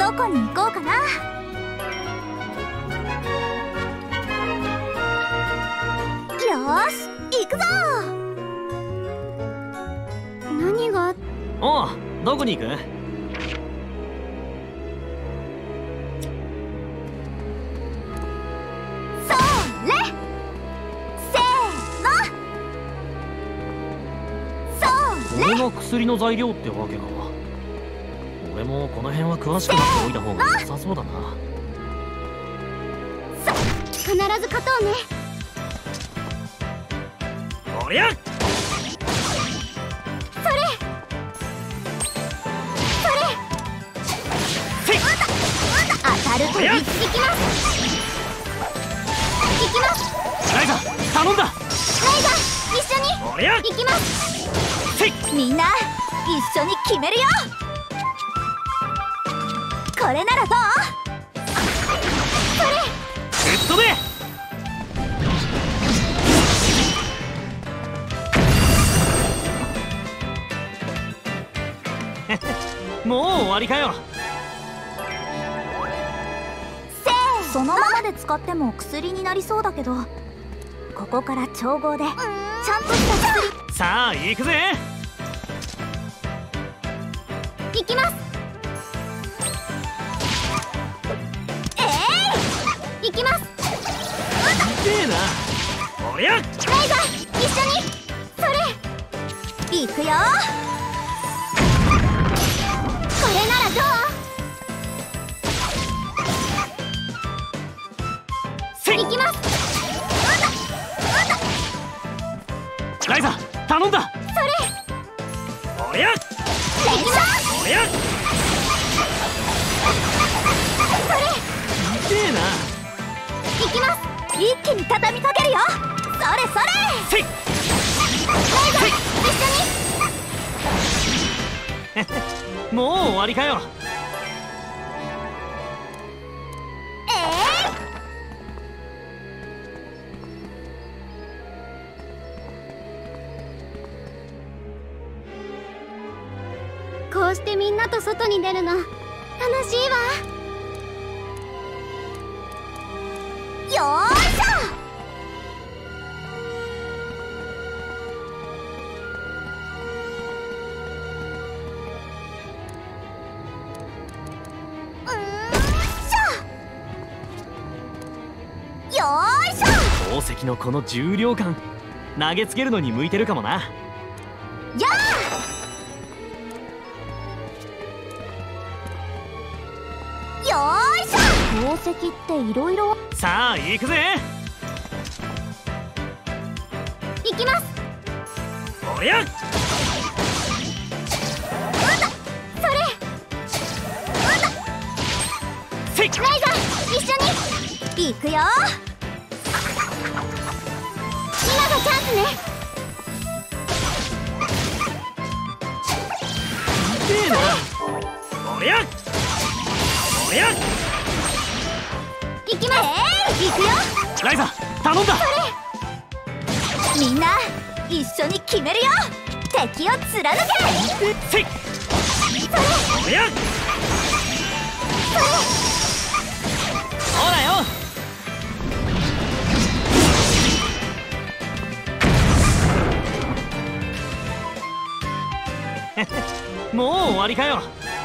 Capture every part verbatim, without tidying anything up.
どこに行こうかな。よーし行くぞ。何が？ おう、どこに行く？ それ、せーの。それ。 これが薬の材料ってわけか。俺もこの辺は詳しくなっておいた方が良さそうだな。 必ず勝とうね。 おりゃ！ それそれ。当たるといきます。行きます。 ライザ頼んだ。 ライザ一緒におりゃ！ 行きます。みんな一緒に決めるよ。これならどう？それ。 ぶっ飛べ！もう終わりかよ。 せーそのままで使っても薬になりそうだけど、ここから調合でちゃんとした薬。 さあ行くぜ。 行きます。えい、行きます。 痛えな。おりゃ！ ライザ一緒に。それ行くよ。これならどう？行きます。 ライザ頼んだ。 それおりゃ！ 行きます。 おりゃ！ それ痛えな。 行きます。一気に畳みかけるよ。それそれ。 せい！ ライザ一緒に。 もう終わりかよ。 えー、こうしてみんなと外に出るの楽しいわ。よーいしょ。よーいしょ。 宝石のこの重量感、投げつけるのに向いてるかもな。 やーよーいしょ。宝石っていろいろ。 さあ行くぜ。 行きます。 おりゃ！ それせい！ ライザ一緒に行くよ。今がチャンスね。 痛えな。おりゃ！おりゃ！ 行きます。行くよ。 ライザ頼んだ。 みんな一緒に決めるよ。敵を貫け。 せい！おりゃ！ほらよ。もう終わりかよ。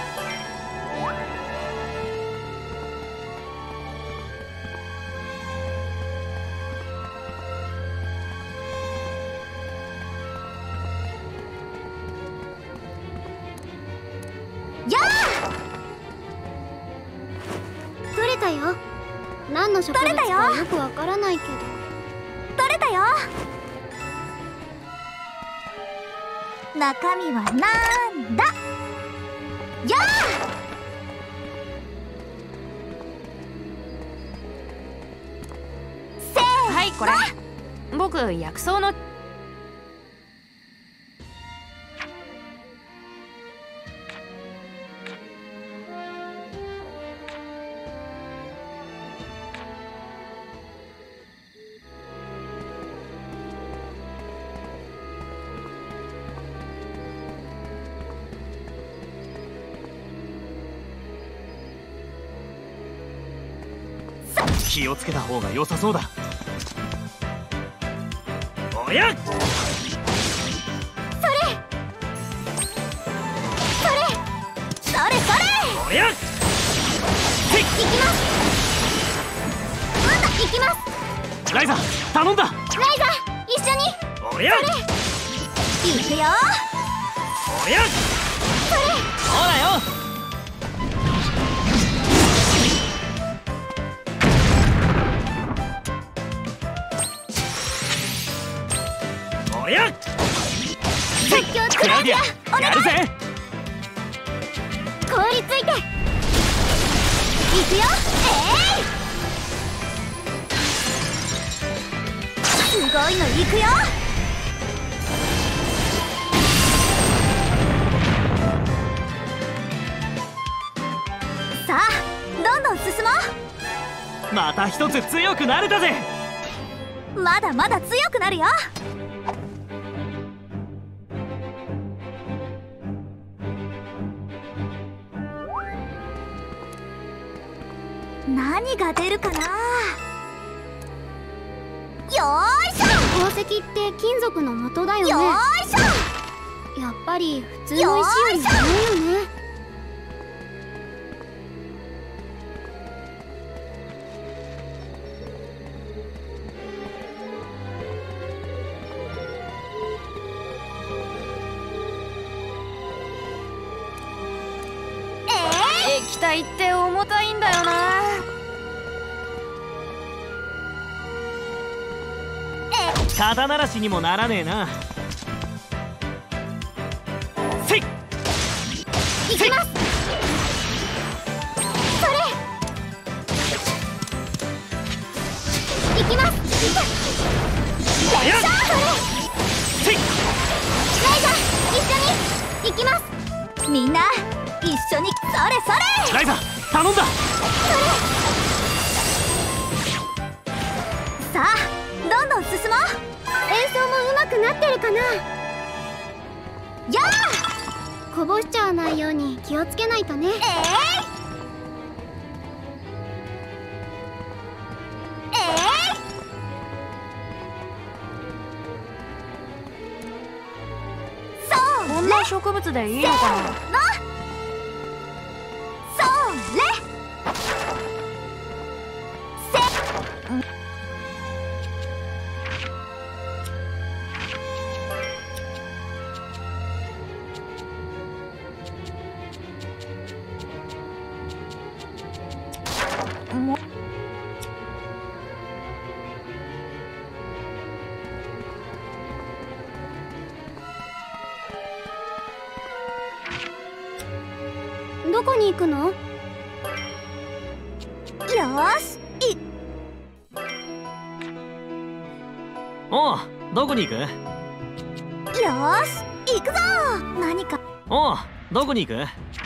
やあ。取れたよ。何の植物かよくわからないけど。取れたよ。中身はなんだ。やあ。せーの。 はい、これ僕薬草の気をつけた方が良さそうだ。おやっ、 それそれそれそれ、 おやっ、 行きます。まだ行きます。 ライザ頼んだ。 ライザ一緒に。 おやっ、 行くよ。 おやっ、 それほらよ。おやっ、 最強クラウディアお願い。 やるぜ。 凍りついて行くよ。えい、すごいの行くよ。さあどんどん進もまた一つ強くなれたぜ。 う。まだまだ強くなるよ。何が出るかな。よーいしょ。 宝石って金属の元だよね。 よーいしょ。 やっぱり普通の石よりも重いよね。 液体って重たいんだよな。 肩慣らしにもならねえな。せい、 行きます。それ行きます。 おやっ、 それせい、 ライザ一緒に行きます。みんな一緒に。それそれライザ頼んだ。 さあどんどん進もう。 演奏も上手くなってるかな。 やこぼしちゃわないように気をつけないとね。 ーえい、えい、そうこんな植物でいいのかな。 それせもどこに行くの？ よーし、いおう、どこに行く？ よーし行くぞ。何かおう、どこに行く？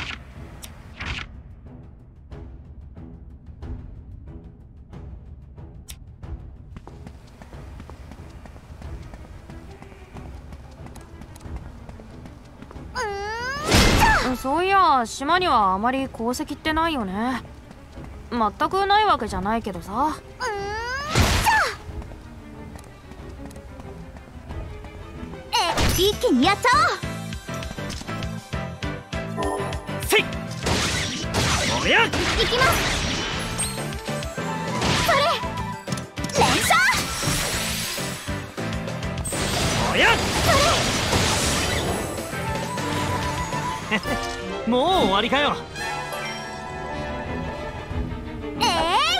そういや島にはあまり鉱石ってないよね。全くないわけじゃないけどさ。 え一気にやっちゃおう。 せい、おやっ、 行きます。それ連射。 おやっ、もう終わりかよ。 えい、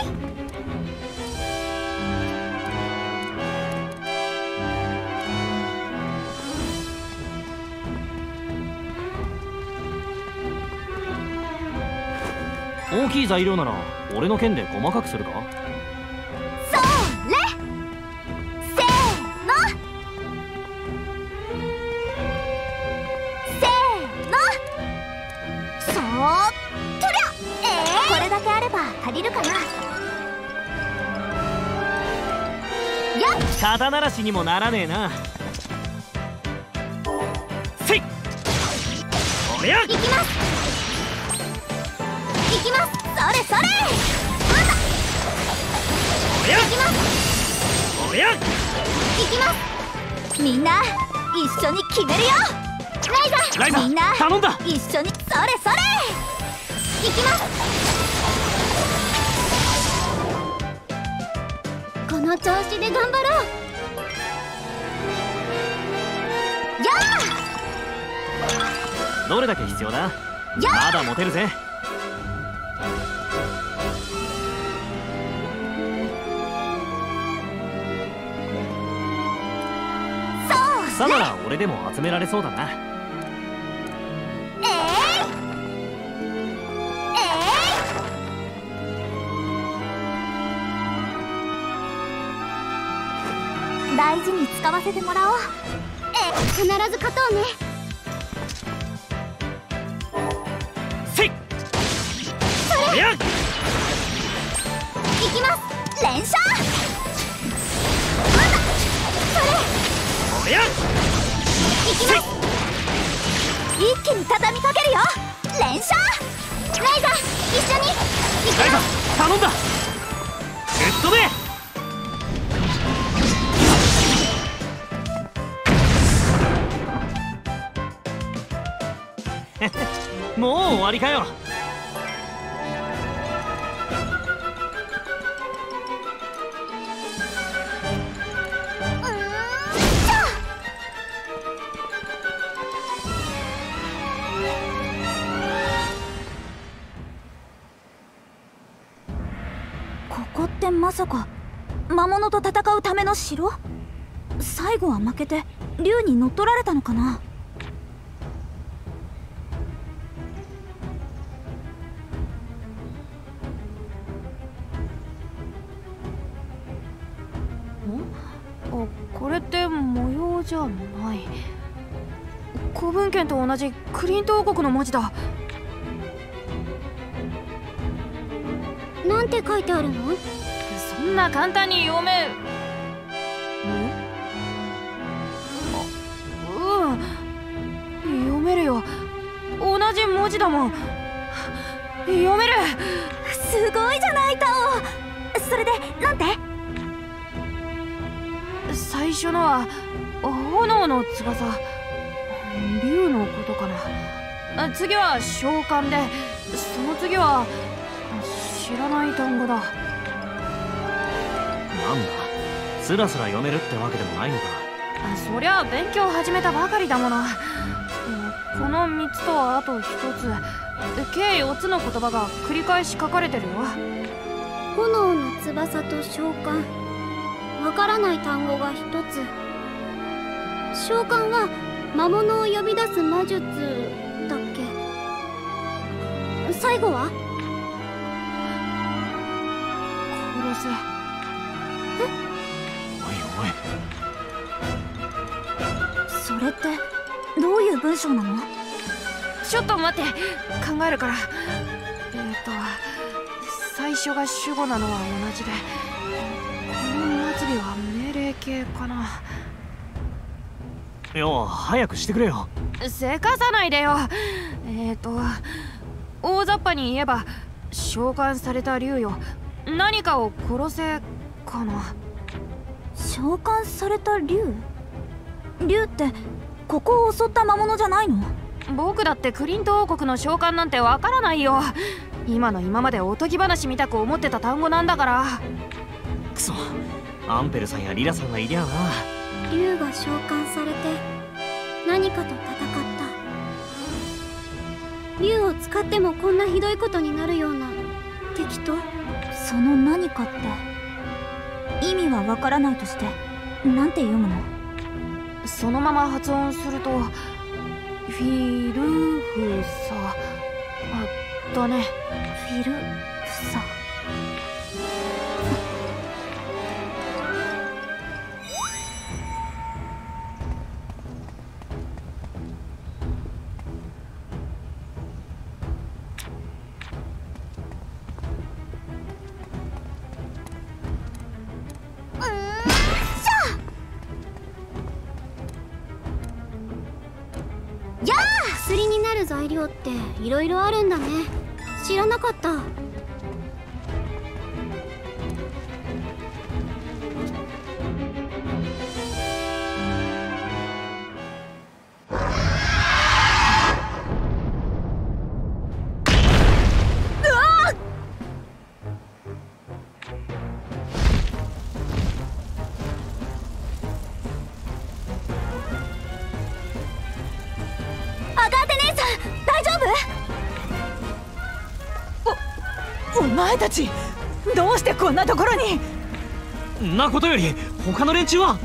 大きい材料なら俺の剣で細かくするか？ それせーのせーのそーっとりゃ。えー、これだけあれば足りるかな。やっ、 肩慣らしにもならねえな。せい、おやっ、 行きます行きます。それそれ。まだおや行きます。 おや行きます。 みんな一緒に決めるよ。 ライザライザみんな頼んだ。 一緒にそれそれ。 行きます。この調子で頑張ろう。 やどれだけ必要だ？ やまだ持てるぜ。 そうさなら俺でも集められそうだな。 えー、えー、大事に使わせてもらおう。 必ず勝とうね。 せいおや行きます。 連射おや行きます。 一気に畳みかけるよ。連射ライザ一緒に行きライザます。 頼んだ。ぶっ飛べ。もう終わりかよ。 ここってまさか魔物と戦うための城？最後は負けて竜に乗っ取られたのかな。 あ、これって模様じゃない。古文献と同じクリント王国の文字だ。 なんて書いてあるの？ そんな簡単に読め。あ、うん、読めるよ。同じ文字だもん。読める。 すごいじゃないタオ。それでなんて？ 最初のは炎の翼、竜のことかな。次は召喚で、その次は知らない単語だ。 なんだ、スラスラ読めるってわけでもないのか。 そりゃ勉強始めたばかりだもの。このみっつとあとひとつ、計よっつの言葉が繰り返し書かれてるよ。 炎の翼と召喚。わからない単語がひとつ。召喚は魔物を呼び出す魔術だっけ？最後は殺せ。 おいおい、 それってどういう文章なの？ ちょっと待って、考えるから。えーと最初が主語なのは同じで、この末尾は命令形かな。 よう早くしてくれよ。 せかさないでよ。えーと大雑把に言えば、召喚された竜よ、何かを殺せかな。 召喚された竜？竜ってここを襲った魔物じゃないの？ 僕だってクリント王国の召喚なんてわからないよ。今の今までおとぎ話みたく思ってた単語なんだから。 くそ、アンペルさんやリラさんがいりゃな。 竜が召喚されて何かと戦った。竜を使ってもこんなひどいことになるような敵と。 その何かって意味はわからないとしてなんて読むの？ そのまま発音するとフィルフサあだね。 フィルフサ。 薬になる材料っていろいろあるんだね。知らなかった。 前たちどうしてこんなところに。 んなことより他の連中は。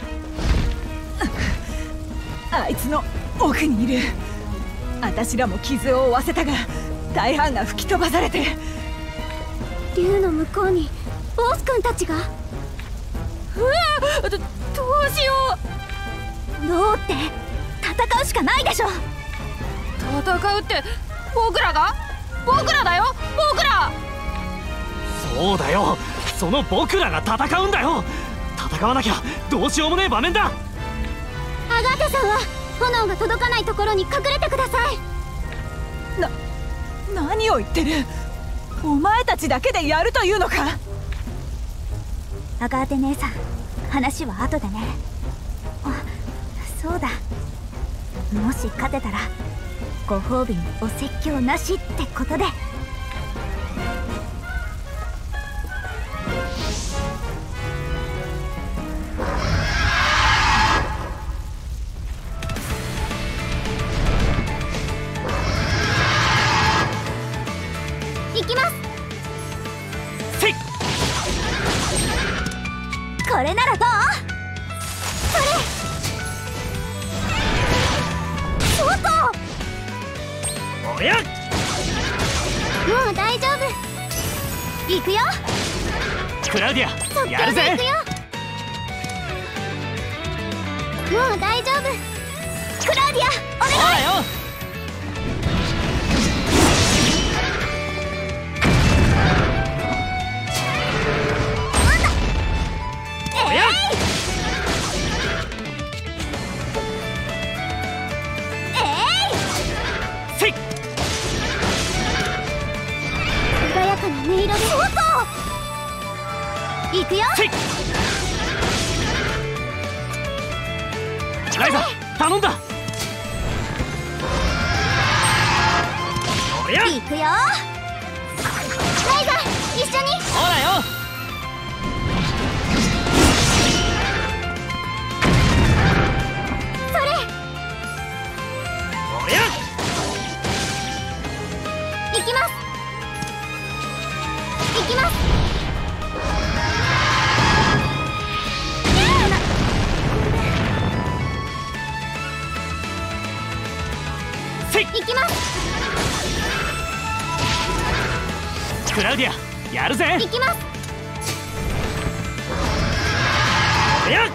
あいつの奥にいる。私らも傷を負わせたが大半が吹き飛ばされて。 竜の向こうにボース君たちが。 うわ、ど、どうしよう。どうって戦うしかないでしょ。 戦うって僕らが？僕らだよ、僕ら。 そうだよ、その僕らが戦うんだよ。戦わなきゃどうしようもねえ場面だ。 アガーテさんは炎が届かないところに隠れてください。 な、何を言ってる。お前たちだけでやるというのか。 アガーテ姉さん、話は後でね。あ、そうだ、もし勝てたらご褒美にお説教なしってことで。 行きます。 せい。 これならどう？ それ。そうと。 おや。 もう大丈夫。 行くよ。 クラウディア、やるぜ。 行くよ。もう大丈夫。 クラウディア、お願い。 そうだよ。 音色で。 行くよ。 ライザ、頼んだ。おや。 行くよ。 ライザ、一緒に。 ほらよ。 それ。 おや。 行きます。行きます。行きます。 クラウディア、やるぜ。 行きます。 やっ。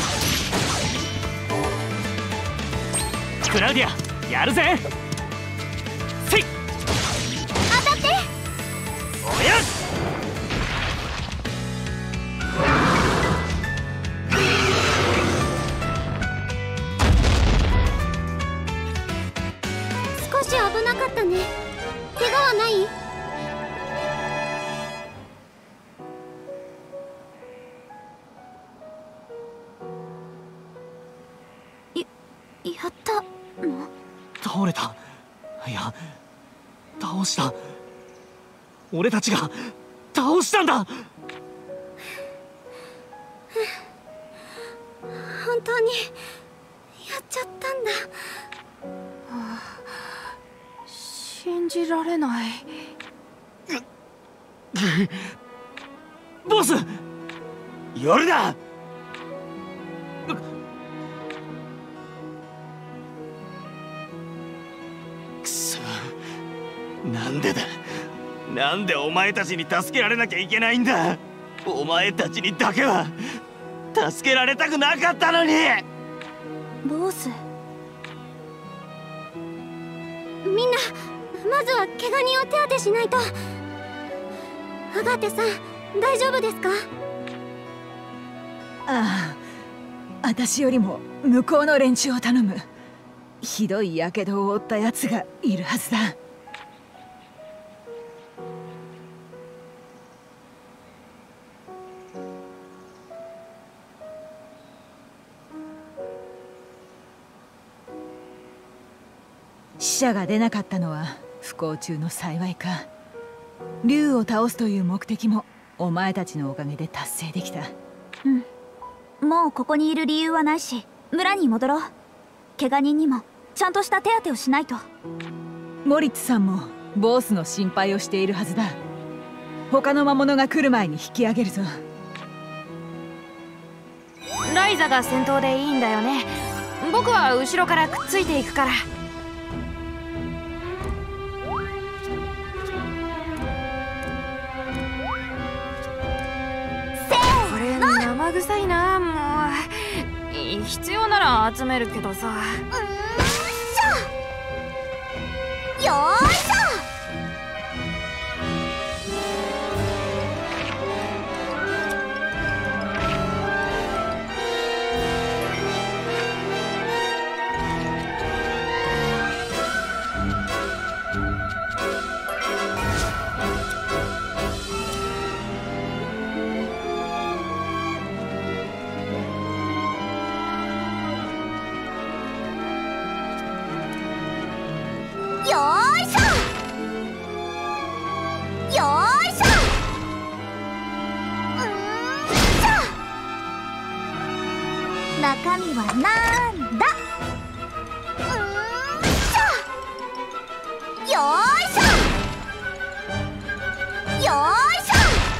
クラウディア、やるぜ。せい。 当たって。 おやっ。 少し危なかったね。怪我はない？ やったの？ 倒れた。いや、倒した。俺たちが倒したんだ。 本当にやっちゃったんだ。 はあ、信じられない。 ボス、夜だ。くそ、なんでだ。なんでお前たちに助けられなきゃいけないんだ。お前たちにだけは助けられたくなかったのに。 ボス、 みんなまずは怪我人を手当てしないと。アガーテさん、大丈夫ですか？ ああ、私よりも向こうの連中を頼む。ひどい火傷を負ったやつがいるはずだ。死者が出なかったのは不幸中の幸いか。竜を倒すという目的もお前たちのおかげで達成できた。 うん、もうここにいる理由はないし、村に戻ろう。怪我人にもちゃんとした手当てをしないと。 モリッツさんもボースの心配をしているはずだ。 他の魔物が来る前に引き上げるぞ。 ライザが先頭でいいんだよね。僕は後ろからくっついていくから。これ生臭いな。もう必要なら集めるけどさ。 うんしょよーいしょ。よーいしょよーいしょ。うんしょ。中身はなんだ。うんしょ。よーいしょよーいしょ。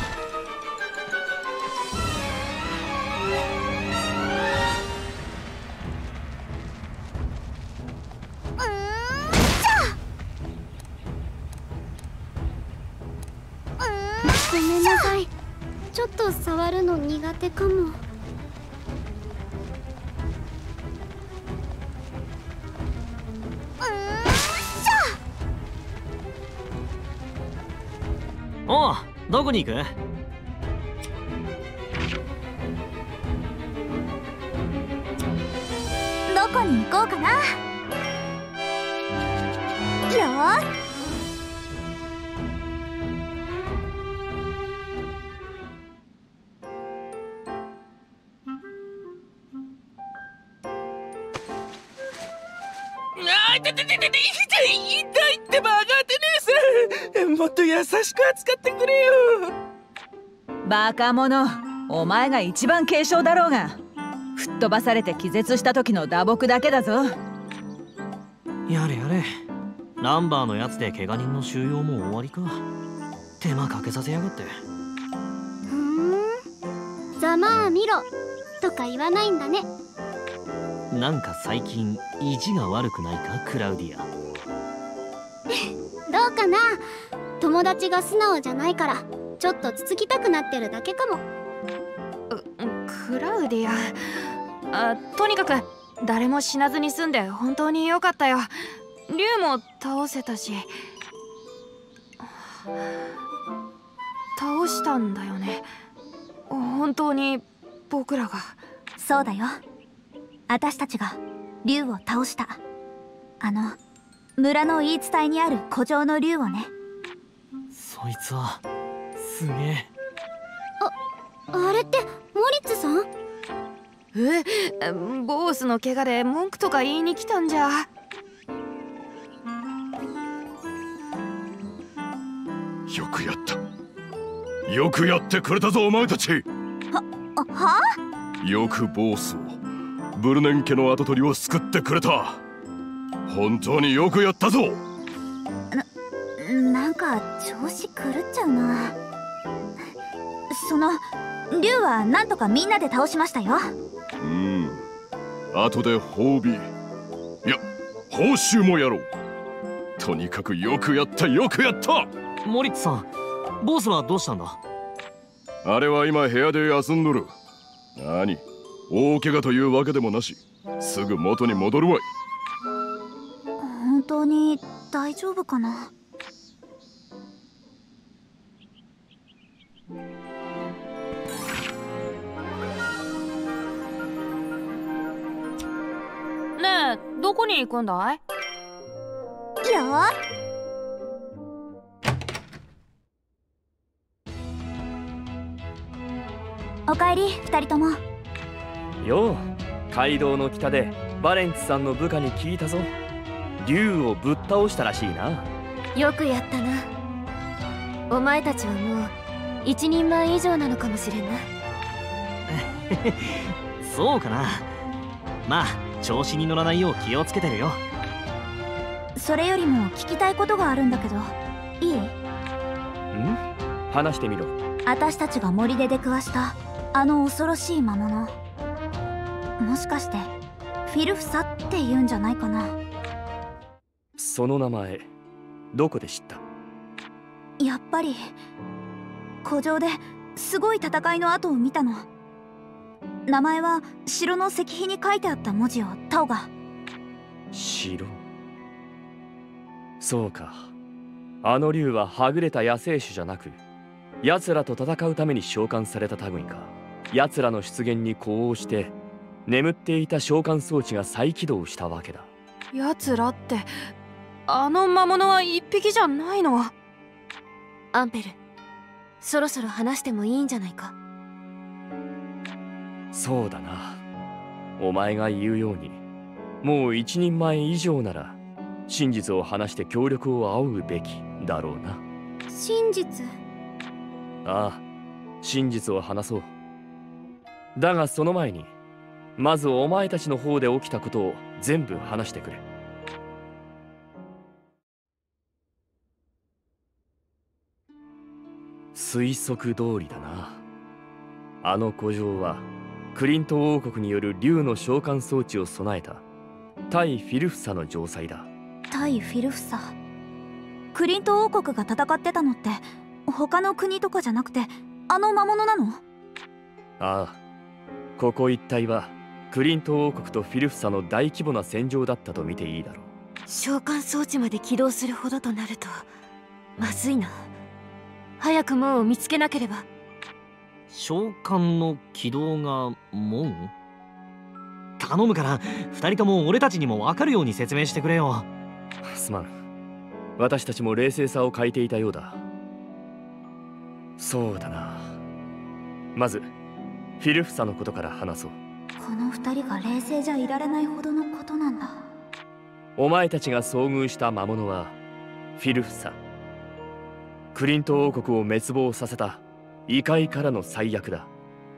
ごめんなさい。ちょっと触るの苦手かも。うんしょ。おう、どこに行く？ どこに行こうかな。よーし。 あー、痛い痛い痛い痛い痛いってば、アガーテ姉さん、もっと優しく扱ってくれよ。 バカ者、お前が一番軽傷だろうが。吹っ飛ばされて気絶した時の打撲だけだぞ。 やれやれ、ナンバーのやつで怪我人の収容も終わりか。手間かけさせやがって。 ふーん、ざまあ見ろとか言わないんだね。 なんか最近意地が悪くないか、クラウディア。 どうかな。友達が素直じゃないからちょっとつつきたくなってるだけかも。 クラウディア、あ、とにかく誰も死なずに済んで本当に良かったよ。竜も倒せたし。倒したんだよね、本当に僕らが。 そうだよ、私たちが竜を倒した。あの村の言い伝えにある古城の竜をね。 そいつはすげえ。 あ、あれってモリッツさん？ え、ボースの怪我で文句とか言いに来たんじゃ。 よくやった。よくやってくれたぞ、お前たち。は、 は？ よくボースを、ブルネン家の跡取りを救ってくれた。本当によくやったぞ。 な、なんか調子狂っちゃうな。その竜はなんとかみんなで倒しましたよ。 うん、後で褒美、いや報酬もやろう。とにかくよくやった、よくやった。 モリッツさん、ボスはどうしたんだ？ あれは今部屋で休んどる。何、大怪我というわけでもなし、すぐ元に戻るわい。 本当に大丈夫かな。 ねえ、どこに行くんだい？ いや、おかえり二人とも。 よう、街道の北でバレンツさんの部下に聞いたぞ。竜をぶっ倒したらしいな。 よくやったな。お前たちはもう一人前以上なのかもしれんな。 そうかな。まあ調子に乗らないよう気をつけてるよ。 それよりも聞きたいことがあるんだけど、いい？ ん？ 話してみろ。 私たちが森で出くわしたあの恐ろしい魔物、もしかしてフィルフサって言うんじゃないかな。 その名前どこで知った？ やっぱり古城ですごい戦いの跡を見たの。名前は城の石碑に書いてあった文字をタオが。 城。そうか、あの竜ははぐれた野生種じゃなく、奴らと戦うために召喚された類か。奴らの出現に呼応して眠っていた召喚装置が再起動したわけだ。 奴らってあの魔物は一匹じゃないの？ アンペル、そろそろ話してもいいんじゃないか。 そうだな。お前が言うように、もう一人前以上なら真実を話して協力を仰ぐべきだろうな。 真実？ ああ、真実を話そう。だがその前に、まずお前たちの方で起きたことを全部話してくれ。推測通りだな。あの古城はクリント王国による竜の召喚装置を備えた対フィルフサの城塞だ。 対フィルフサ。クリント王国が戦ってたのって他の国とかじゃなくてあの魔物なの？ ああ、ここ一帯はクリント王国とフィルフサの大規模な戦場だったと見ていいだろう。 召喚装置まで起動するほどとなるとまずいな。早く門を見つけなければ。 召喚の起動が門？頼むから二人とも俺たちにも分かるように説明してくれよ。 すまん、私たちも冷静さを欠いていたようだ。そうだな、まずフィルフサのことから話そう。 この二人が冷静じゃいられないほどのことなんだ。 お前たちが遭遇した魔物はフィルフサ。クリント王国を滅亡させた異界からの災厄だ。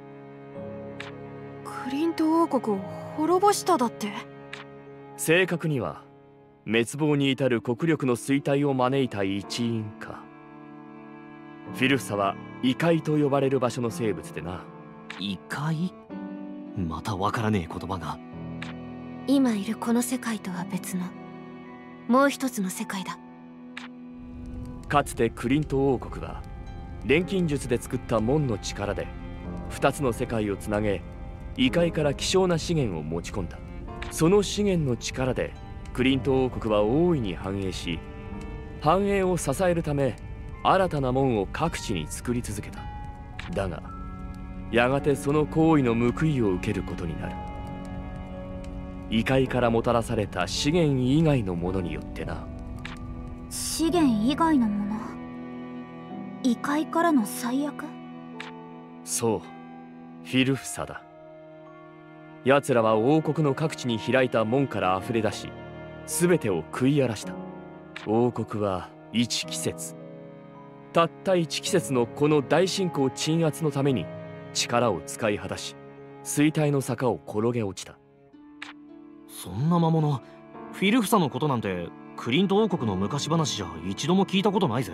クリント王国を滅ぼしただって？ 正確には滅亡に至る国力の衰退を招いた一因か。フィルフサは異界と呼ばれる場所の生物でな。 異界？またわからねえ言葉が。 今いるこの世界とは別のもう一つの世界だ。 かつてクリント王国は錬金術で作った門の力で二つの世界をつなげ、異界から希少な資源を持ち込んだ。その資源の力でクリント王国は大いに繁栄し、繁栄を支えるため新たな門を各地に作り続けた。だがやがてその行為の報いを受けることになる。異界からもたらされた資源以外のものによってな。 資源以外のもの？異界からの災厄？ そう、フィルフサだ。奴らは王国の各地に開いた門から溢れ出し、全てを食い荒らした。王国は一季節、たった一季節のこの大侵攻鎮圧のために力を使い果たし、衰退の坂を転げ落ちた。 そんな魔物、フィルフサのことなんてクリント王国の昔話じゃ一度も聞いたことないぜ。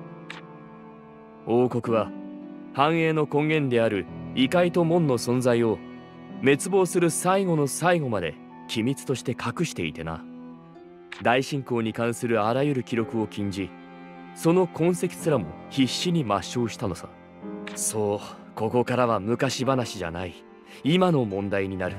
王国は繁栄の根源である異界と門の存在を滅亡する最後の最後まで機密として隠していてな。大侵攻に関するあらゆる記録を禁じ、その痕跡すらも必死に抹消したのさ。そう、ここからは昔話じゃない、今の問題になる。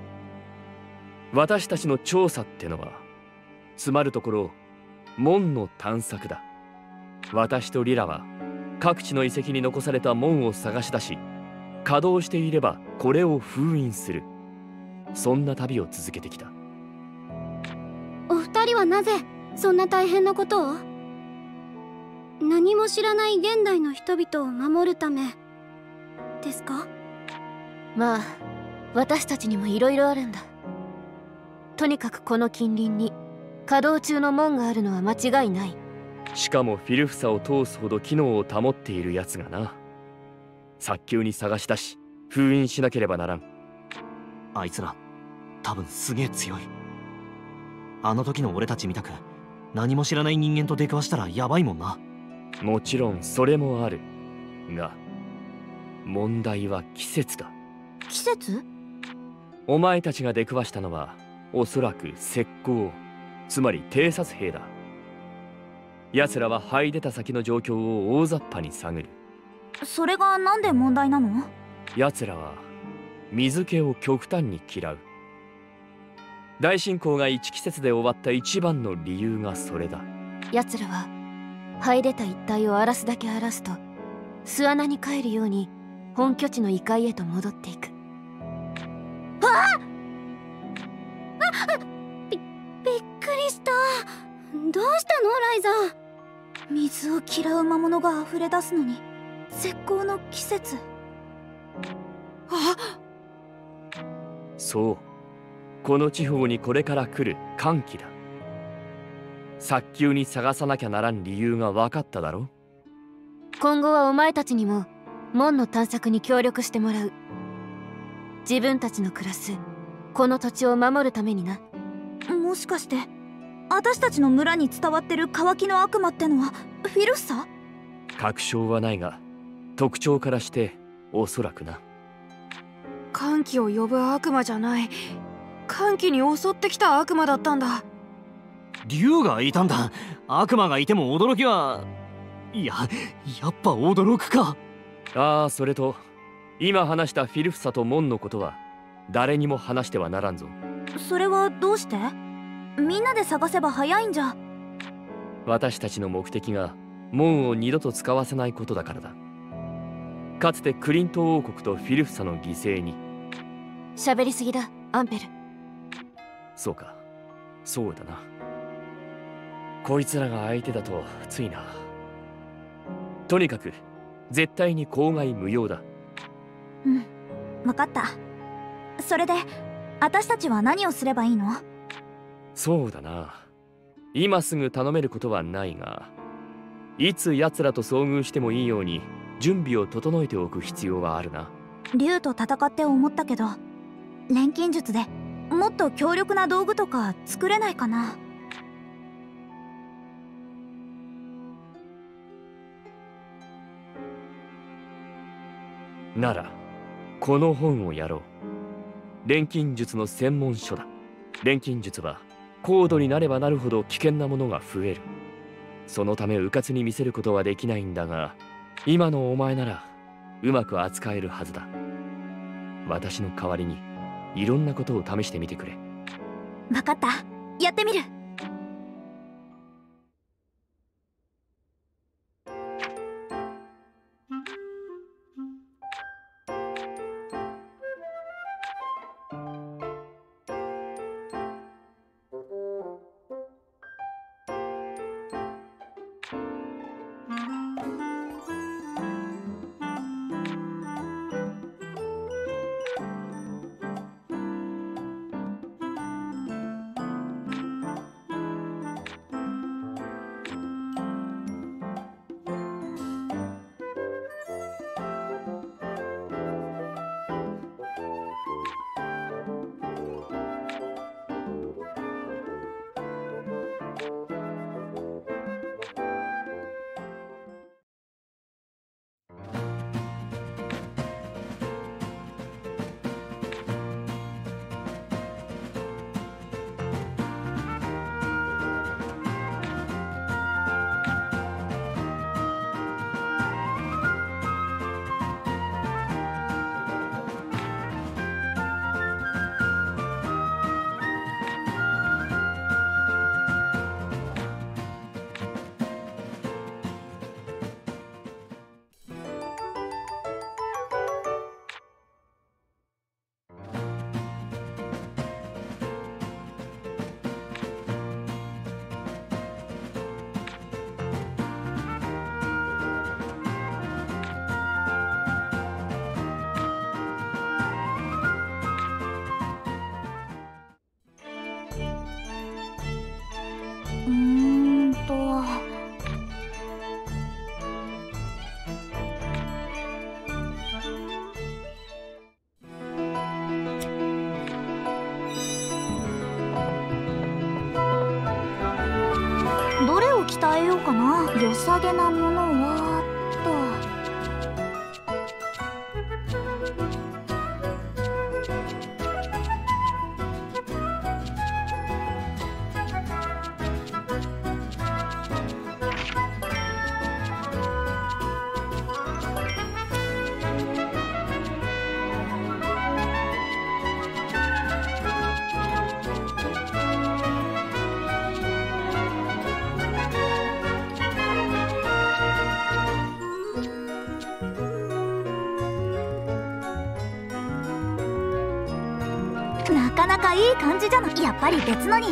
私たちの調査ってのはつまるところ門の探索だ。私とリラは各地の遺跡に残された門を探し出し、稼働していればこれを封印する、そんな旅を続けてきた。 お二人はなぜそんな大変なことを？何も知らない現代の人々を守るためですか？まあ私たちにもいろいろあるんだ。とにかくこの近隣に稼働中の門があるのは間違いない。 しかもフィルフサを通すほど機能を保っているやつがな。早急に探し出し封印しなければならん。 あいつら多分すげえ強い。あの時の俺たちみたく何も知らない人間と出くわしたらヤバいもんな。 もちろんそれもある。 が問題は季節だ。 季節？ お前たちが出くわしたのはおそらく石膏、つまり偵察兵だ。奴らは這い出た先の状況を大雑把に探る。 それがなんで問題なの？ 奴らは水気を極端に嫌う。大侵攻が一季節で終わった一番の理由がそれだ。 奴らは這い出た一帯を荒らすだけ荒らすと巣穴に帰るように本拠地の異界へと戻っていく。 ああび、びっくりした。どうしたのライザ？ 水を嫌う魔物が溢れ出すのに絶好の季節。 あ、 そう、この地方にこれから来る寒気だ。早急に探さなきゃならん理由が分かっただろ。 今後はお前たちにも門の探索に協力してもらう。自分たちの暮らすこの土地を守るためにな。 もしかして私たちの村に伝わってる渇きの悪魔ってのはフィルッサ？ 確証はないが特徴からしておそらくな。 歓喜を呼ぶ悪魔じゃない、歓喜に襲ってきた悪魔だったんだ。 竜がいたんだ。悪魔がいても驚きは、いや、やっぱ驚くか。 ああ、それと今話したフィルフサとモンのことは誰にも話してはならんぞ。 それはどうして？みんなで探せば早いんじゃ。 私たちの目的がモンを二度と使わせないことだからだ。かつてクリント王国とフィルフサの犠牲に。 喋りすぎだ、アンペル。 そうか、そうだな。こいつらが相手だとついな。とにかく絶対に口外無用だ。 うん、分かった。それで私たちは何をすればいいの？ そうだな、今すぐ頼めることはないが、いつ奴らと遭遇してもいいように準備を整えておく必要はあるな。 竜と戦って思ったけど、錬金術でもっと強力な道具とか作れないかな。 ならこの本をやろう。錬金術の専門書だ。錬金術は高度になればなるほど危険なものが増える。そのため迂闊に見せることはできないんだが、今のお前ならうまく扱えるはずだ。私の代わりにいろんなことを試してみてくれ。 分かった、やってみる。うーんとどれを鍛えようかな。良さげなものはとなかなかいい感じじゃない。やっぱり別のに。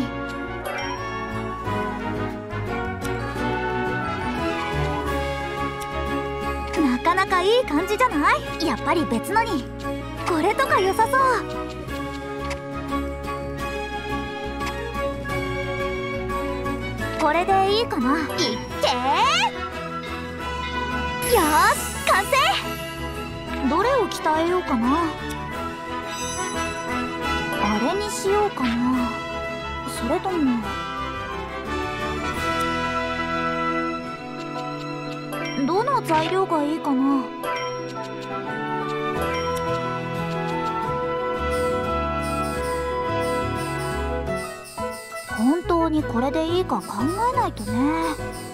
なかなかいい感じじゃない。やっぱり別のに。これとか良さそう。これでいいかな。いってー。よーし完成。どれを鍛えようかな。あれにしようかな。それともどの材料がいいかな。本当にこれでいいか考えないとね。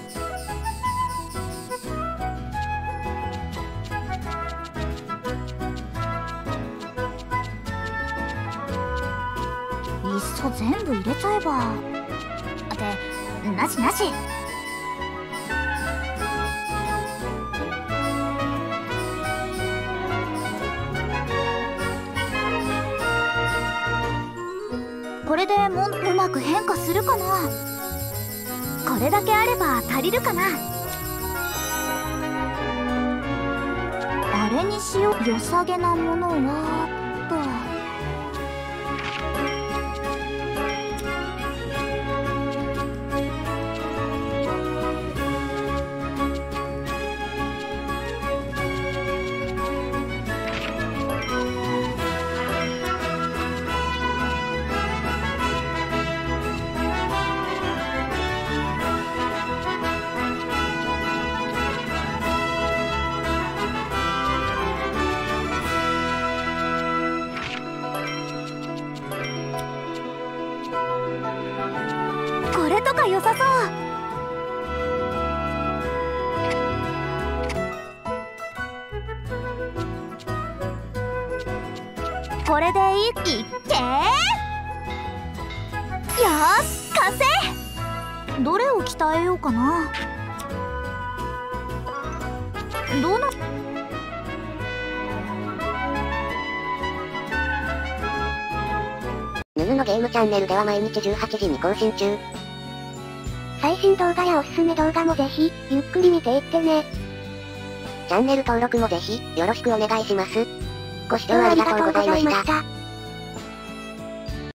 いっそ全部入れちゃえば。ってなしなし。これでもうまく変化するかな。これだけあれば足りるかな。あれにしよう。良さげなものはと。これとか良さそう。これでいい。いってー。よーし完成。どれを鍛えようかな。どのヌヌのゲームチャンネルでは毎日じゅうはちじに更新中。最新動画やおすすめ動画もぜひ、ゆっくり見ていってね。チャンネル登録もぜひ、よろしくお願いします。ご視聴ありがとうございました。